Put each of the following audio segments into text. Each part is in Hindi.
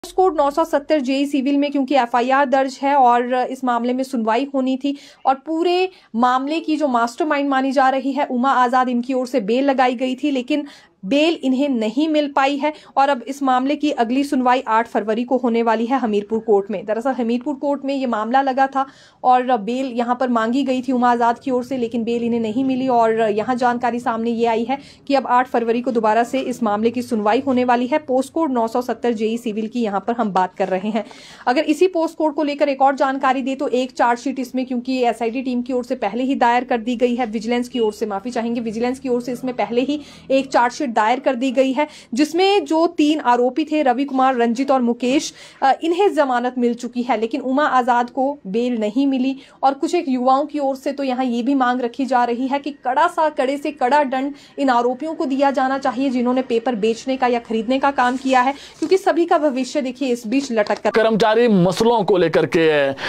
कोड 970 जेई सिविल में क्योंकि एफआईआर दर्ज है और इस मामले में सुनवाई होनी थी और पूरे मामले की जो मास्टरमाइंड मानी जा रही है उमा आजाद, इनकी ओर से बेल लगाई गई थी लेकिन बेल इन्हें नहीं मिल पाई है और अब इस मामले की अगली सुनवाई 8 फरवरी को होने वाली है हमीरपुर कोर्ट में। दरअसल हमीरपुर कोर्ट में ये मामला लगा था और बेल यहां पर मांगी गई थी उमा आजाद की ओर से, लेकिन बेल इन्हें नहीं मिली और यहां जानकारी सामने ये आई है कि अब 8 फरवरी को दोबारा से इस मामले की सुनवाई होने वाली है। पोस्ट कोड 970 जेई सिविल की यहां पर हम बात कर रहे हैं। अगर इसी पोस्ट कोड को लेकर एक और जानकारी दे तो एक चार्जशीट इसमें क्योंकि एसआईटी टीम की ओर से पहले ही दायर कर दी गई है, विजिलेंस की ओर से, माफी चाहेंगे, विजिलेंस की ओर से इसमें पहले ही एक चार्जशीट दायर कर दी गई है जिसमें जो 3 आरोपी थे रवि कुमार, रंजित और मुकेश, इन्हें जमानत मिल चुकी है लेकिन उमा आजाद को बेल नहीं मिली। और कुछ एक युवाओं की ओर से तो यहां ये भी मांग रखी जा रही है कि कड़े से कड़ा दंड इन आरोपियों को दिया जाना चाहिए जिन्होंने पेपर बेचने का या खरीदने का काम किया है, क्योंकि सभी का भविष्य देखिए इस बीच लटक कर। कर्मचारी मसलों को लेकर के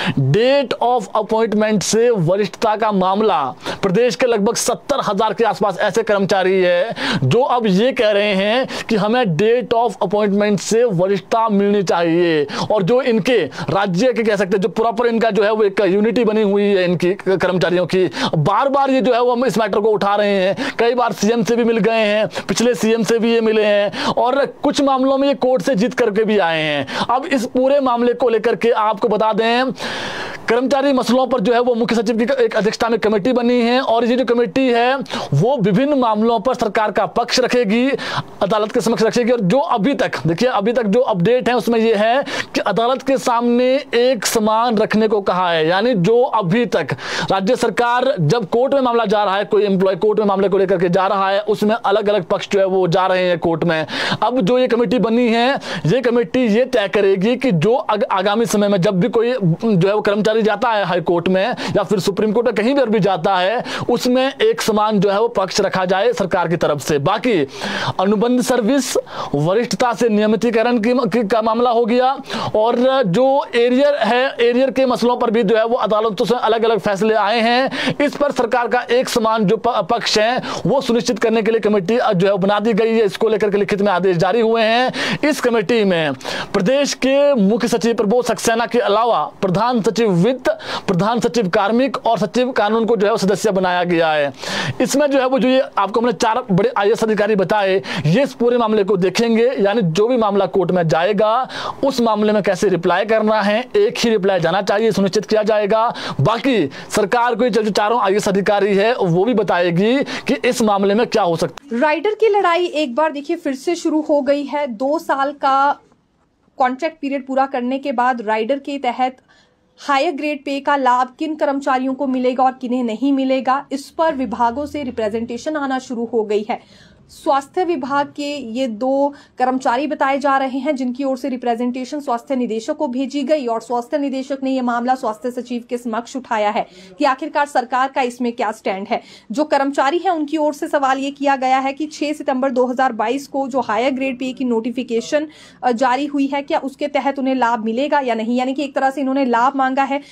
डेट ऑफ अपॉइंटमेंट से वरिष्ठता का मामला, प्रदेश के लगभग 70,000 के आसपास ऐसे कर्मचारी है जो अब ये कह रहे हैं कि हमें डेट ऑफ अपॉइंटमेंट से वरिष्ठता मिलनी चाहिए। और जो इनके राज्य के कह सकते हैं जो प्रॉपर इनका जो है वो एक यूनिटी बनी हुई है इनकी कर्मचारियों की, बार बार ये जो है वो हम इस मैटर को उठा रहे हैं। कई बार सीएम से भी मिल गए हैं, पिछले सीएम से भी ये मिले हैं और कुछ मामलों में ये कोर्ट से जीत करके भी आए हैं। अब इस पूरे मामले को लेकर के आपको बता दें, कर्मचारी मसलों पर जो है वो मुख्य सचिव की एक अध्यक्षता में कमेटी बनी है और ये जो कमेटी है वो विभिन्न मामलों पर सरकार का पक्ष रखेगी, अदालत के समक्ष रखेगी। और जो अभी तक देखिए, अभी तक जो अपडेट है उसमें ये है कि अदालत के सामने एक समान रखने को कहा है। यानी जो अभी तक राज्य सरकार जब कोर्ट में मामला जा रहा है, कोई एम्प्लॉय कोर्ट में मामले को लेकर के जा रहा है, उसमें अलग अलग पक्ष जो है वो जा रहे हैं कोर्ट में। अब जो ये कमेटी बनी है, ये कमेटी ये तय करेगी कि जो आगामी समय में जब भी कोई जो है वो कर्मचारी जाता है हाई कोर्ट में या फिर सुप्रीम कोर्ट में कहीं पर भी जाता है, उसमें एक समान जो है वो पक्ष रखा जाए सरकार की तरफ से। बाकी अनुबंध सर्विस, वरिष्ठता से नियमितीकरण का मामला हो गया और जो एरियर है, एरियर के मसलों पर भी जो है वो अदालतों से अलग अलग फैसले आए हैं। इस पर सरकार का एक समान जो पक्ष है वो सुनिश्चित करने के लिए कमेटी जो है बना दी गई है। इसको लेकर के लिखित में आदेश जारी हुए हैं। इस कमेटी में प्रदेश के मुख्य सचिव प्रबोध सक्सेना के अलावा प्रधान सचिव वित्त, प्रधान सचिव कार्मिक और सचिव कानून को जो है सदस्य बनाया गया है। इसमें जो है वो जो ये आपको हमने 4 बड़े आईएएस अधिकारी बताए, ये इस पूरे मामले को देखेंगे। यानी जो भी मामला कोर्ट में जाएगा उस मामले में कैसे रिप्लाई करना है, एक ही रिप्लाई जाना चाहिए, सुनिश्चित किया जाएगा। बाकी सरकार को जो 4 आईएएस अधिकारी है वो भी बताएगी कि इस मामले में क्या हो सकता है। राइडर की लड़ाई एक बार देखिए फिर से शुरू हो गई है। 2 साल का कॉन्ट्रैक्ट पीरियड पूरा करने के बाद राइडर के तहत हायर ग्रेड पे का लाभ किन कर्मचारियों को मिलेगा और किन्हें नहीं मिलेगा, इस पर विभागों से रिप्रेजेंटेशन आना शुरू हो गई है। स्वास्थ्य विभाग के ये 2 कर्मचारी बताए जा रहे हैं जिनकी ओर से रिप्रेजेंटेशन स्वास्थ्य निदेशक को भेजी गई और स्वास्थ्य निदेशक ने यह मामला स्वास्थ्य सचिव के समक्ष उठाया है कि आखिरकार सरकार का इसमें क्या स्टैंड है। जो कर्मचारी हैं उनकी ओर से सवाल ये किया गया है कि 6 सितंबर 2022 को जो हायर ग्रेड पे की नोटिफिकेशन जारी हुई है, क्या उसके तहत उन्हें लाभ मिलेगा या नहीं। यानी कि एक तरह से इन्होंने लाभ मांगा है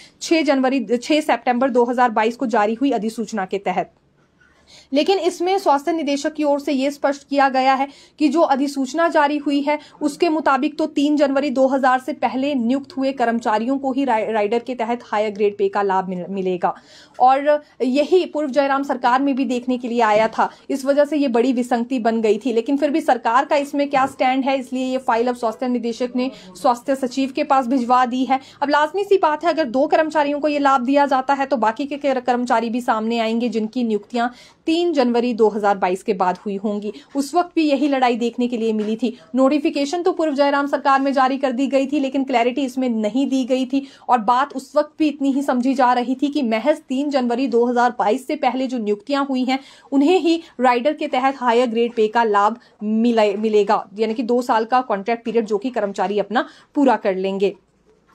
6 सितंबर 2022 को जारी हुई अधिसूचना के तहत। लेकिन इसमें स्वास्थ्य निदेशक की ओर से यह स्पष्ट किया गया है कि जो अधिसूचना जारी हुई है उसके मुताबिक तो 3 जनवरी 2000 से पहले नियुक्त हुए कर्मचारियों को ही राइडर के तहत हायर ग्रेड पे का लाभ मिलेगा और यही पूर्व जयराम सरकार में भी देखने के लिए आया था। इस वजह से ये बड़ी विसंगति बन गई थी। लेकिन फिर भी सरकार का इसमें क्या स्टैंड है, इसलिए ये फाइल अब स्वास्थ्य निदेशक ने स्वास्थ्य सचिव के पास भिजवा दी है। अब लाजमी सी बात है, अगर 2 कर्मचारियों को ये लाभ दिया जाता है तो बाकी के कर्मचारी भी सामने आएंगे जिनकी नियुक्तियां 3 जनवरी 2022 के बाद हुई होंगी। उस वक्त भी यही लड़ाई देखने के लिए मिली थी। नोटिफिकेशन तो पूर्व जयराम सरकार में जारी कर दी गई थी लेकिन क्लैरिटी इसमें नहीं दी गई थी और बात उस वक्त भी इतनी ही समझी जा रही थी कि महज 3 जनवरी 2022 से पहले जो नियुक्तियां हुई हैं उन्हें ही राइडर के तहत हायर ग्रेड पे का लाभ मिलेगा। यानी कि 2 साल का कॉन्ट्रैक्ट पीरियड जो कि कर्मचारी अपना पूरा कर लेंगे।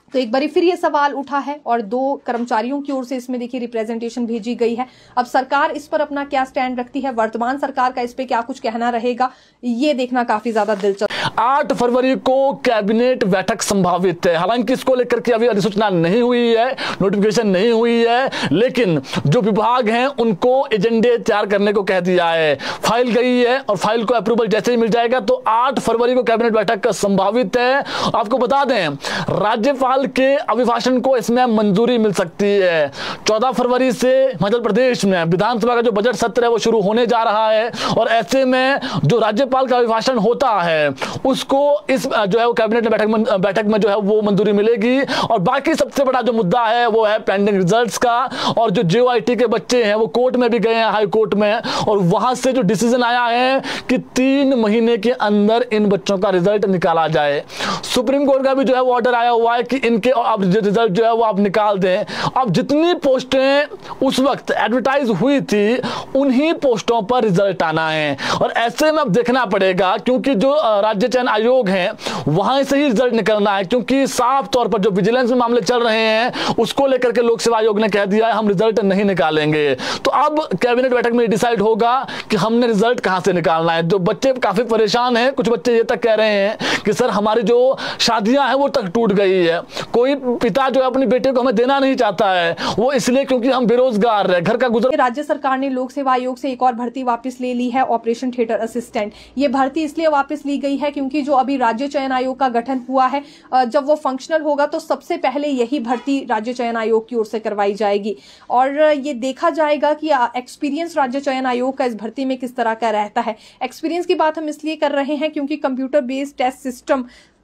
तो एक बार फिर ये सवाल उठा है और 2 कर्मचारियों की ओर से इसमें देखिए रिप्रेजेंटेशन भेजी गई है। अब सरकार इस पर अपना क्या स्टैंड रखती है, वर्तमान सरकार का इस पे क्या कुछ कहना रहेगा, ये देखना काफी ज्यादा दिलचस्प। 8 फरवरी को कैबिनेट बैठक संभावित है। हालांकि इसको लेकर के अभी अधिसूचना नहीं हुई है, नोटिफिकेशन नहीं हुई है, लेकिन जो विभाग हैं उनको एजेंडे तैयार करने को कह दिया है। फाइल गई है और फाइल को अप्रूवल जैसे ही मिल जाएगा तो 8 फरवरी को कैबिनेट बैठक संभावित है। आपको बता दें, राज्यपाल के अभिभाषण को इसमें मंजूरी मिल सकती है। 14 फरवरी से मध्य प्रदेश में विधानसभा का जो बजट सत्र है वो शुरू होने जा रहा है और ऐसे में जो राज्यपाल का अभिभाषण होता है उसको इस जो है वो कैबिनेट बैठक में जो है वो मंजूरी मिलेगी। और बाकी सबसे बड़ा जो मुद्दा है वो है पेंडिंग रिजल्ट्स का। और जो JOIT के बच्चे हैं वो कोर्ट में भी गए हैं, हाई कोर्ट में, और वहां से जो डिसीजन आया है कि 3 महीने के अंदर इन बच्चों का रिजल्ट निकाला जाए। सुप्रीम कोर्ट का भी जो है वो ऑर्डर आया हुआ है कि इनके अब रिजल्ट जो है वो आप निकाल दें। अब जितनी पोस्टें उस वक्त एडवर्टाइज हुई थी उन्हीं पोस्टों पर रिजल्ट आना है। और ऐसे में अब देखना पड़ेगा, क्योंकि जो राज्य चयन आयोग है वहां से ही रिजल्ट निकलना है, क्योंकि साफ तौर पर जो विजिलेंस में मामले चल रहे हैं उसको लेकर के लोक सेवा आयोग ने कह दिया है हम रिजल्ट नहीं निकालेंगे। तो अब कैबिनेट बैठक में डिसाइड होगा कि हमने रिजल्ट कहां से निकालना है। जो बच्चे काफी परेशान हैं, कुछ बच्चे ये तक कह रहे हैं कि सर हमारी जो शादियां हैं वो तक टूट गई है, कोई पिता जो है अपने बेटे को हमें देना नहीं चाहता है, वो इसलिए क्योंकि हम बेरोजगार है, घर का गुजर। राज्य सरकार ने लोक सेवा आयोग से एक और भर्ती वापस ले ली है, ऑपरेशन थिएटर असिस्टेंट। ये भर्ती इसलिए वापस ली गई है क्योंकि जो अभी राज्य चयन आयोग का गठन हुआ है, जब वो फंक्शनल होगा तो सबसे पहले यही भर्ती राज्य चयन आयोग की ओर से करवाई जाएगी और ये देखा जाएगा कि एक्सपीरियंस राज्य चयन आयोग का इस भर्ती में किस तरह का रहता है। एक्सपीरियंस की बात हम इसलिए कर रहे हैं क्योंकि कंप्यूटर बेस्ड टेस्ट सिस्टम,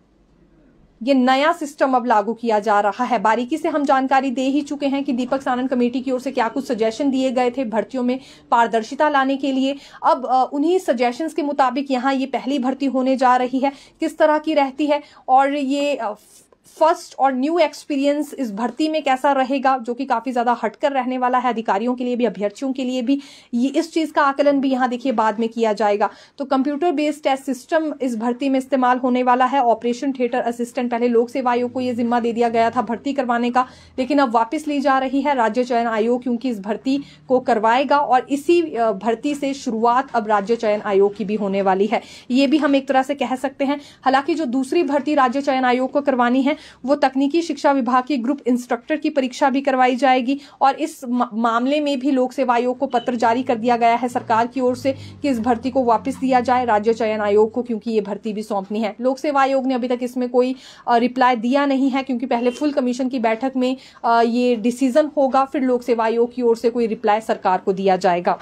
ये नया सिस्टम अब लागू किया जा रहा है। बारीकी से हम जानकारी दे ही चुके हैं कि दीपक सानन कमेटी की ओर से क्या कुछ सजेशन दिए गए थे भर्तियों में पारदर्शिता लाने के लिए। अब उन्हीं सजेशंस के मुताबिक यहाँ ये पहली भर्ती होने जा रही है, किस तरह की रहती है और ये फर्स्ट और न्यू एक्सपीरियंस इस भर्ती में कैसा रहेगा, जो कि काफी ज्यादा हटकर रहने वाला है अधिकारियों के लिए भी, अभ्यर्थियों के लिए भी। ये इस चीज का आकलन भी यहाँ देखिए बाद में किया जाएगा। तो कंप्यूटर बेस्ड टेस्ट सिस्टम इस भर्ती में इस्तेमाल होने वाला है। ऑपरेशन थिएटर असिस्टेंट, पहले लोक सेवा आयोग को यह जिम्मा दे दिया गया था भर्ती करवाने का, लेकिन अब वापस ली जा रही है राज्य चयन आयोग, क्योंकि इस भर्ती को करवाएगा और इसी भर्ती से शुरुआत अब राज्य चयन आयोग की भी होने वाली है। ये भी हम एक तरह से कह सकते हैं। हालांकि जो दूसरी भर्ती राज्य चयन आयोग को करवानी है वो तकनीकी शिक्षा विभाग की ग्रुप इंस्ट्रक्टर की परीक्षा भी करवाई जाएगी और इस मामले में भी लोक सेवा आयोग को पत्र जारी कर दिया गया है सरकार की ओर से कि इस भर्ती को वापस दिया जाए राज्य चयन आयोग को, क्योंकि ये भर्ती भी सौंपनी है। लोक सेवा आयोग ने अभी तक इसमें कोई रिप्लाई दिया नहीं है, क्योंकि पहले फुल कमीशन की बैठक में ये डिसीजन होगा, फिर लोक सेवा आयोग की ओर से कोई रिप्लाई सरकार को दिया जाएगा।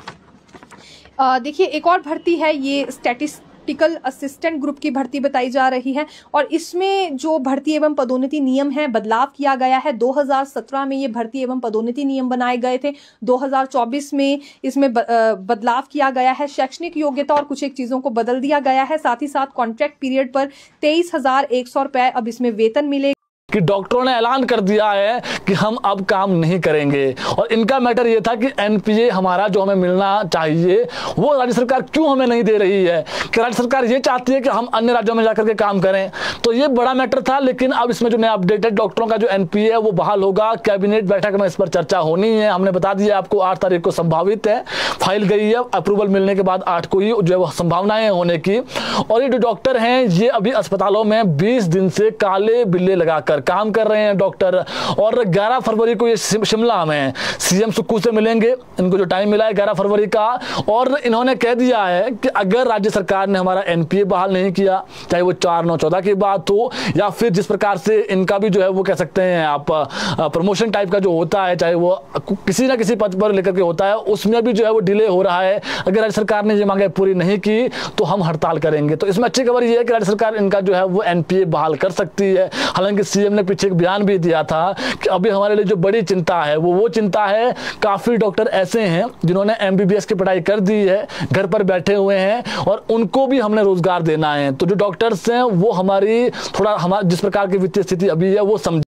देखिए एक और भर्ती है, ये स्टैटिस्टिकल असिस्टेंट ग्रुप की भर्ती बताई जा रही है और इसमें जो भर्ती एवं पदोन्नति नियम है बदलाव किया गया है। 2017 में ये भर्ती एवं पदोन्नति नियम बनाए गए थे, 2024 में इसमें बदलाव किया गया है। शैक्षणिक योग्यता और कुछ एक चीजों को बदल दिया गया है। साथ ही साथ कॉन्ट्रैक्ट पीरियड पर 23,100 रुपए अब इसमें वेतन मिलेगा कि डॉक्टरों ने ऐलान कर दिया है कि हम अब काम नहीं करेंगे। और इनका मैटर ये था कि एनपीए हमारा जो हमें मिलना चाहिए वो राज्य सरकार क्यों हमें नहीं दे रही है, कि राज्य सरकार ये चाहती है कि हम अन्य राज्यों में जाकर के काम करें। तो ये बड़ा मैटर था, लेकिन अब इसमें जो नया अपडेट है, डॉक्टरों का जो एनपीए है वो बहाल होगा। कैबिनेट बैठक में इस पर चर्चा होनी है। हमने बता दिया आपको 8 तारीख को संभावित है, फाइल गई है, अप्रूवल मिलने के बाद 8 को ही जो है संभावनाएं होने की। और ये जो डॉक्टर हैं ये अभी अस्पतालों में 20 दिन से काले बिल्ले लगाकर काम कर रहे हैं डॉक्टर। और 11 फरवरी को ये शिमला में सीएम सुक्खू से मिलेंगे, इनको जो टाइम मिला है 11 फरवरी का, और इन्होंने कह दिया है कि अगर राज्य सरकार ने हमारा एनपीए बहाल नहीं किया, चाहे वो 4/9/14 की बात हो या फिर जिस प्रकार से इनका भी जो है वो कह सकते हैं आप प्रमोशन टाइप का जो होता है, चाहे वो किसी ना किसी पद पर लेकर के होता है, उसमें भी जो है वो डिले हो रहा है। अगर राज्य सरकार ने ये मांगे पूरी नहीं की तो हम हड़ताल करेंगे। तो इसमें अच्छी खबर ये है कि राज्य सरकार इनका जो है वो एनपीए बहाल कर सकती है। हालांकि सीएम ने पीछे एक बयान भी दिया था कि अभी हमारे लिए जो बड़ी चिंता है वो चिंता है, काफी डॉक्टर ऐसे हैं जिन्होंने एमबीबीएस की पढ़ाई कर दी है, घर पर बैठे हुए हैं और उनको भी हमने रोजगार देना है। तो जो डॉक्टर्स हैं वो हमारी जिस प्रकार की वित्तीय स्थिति अभी है वो समझ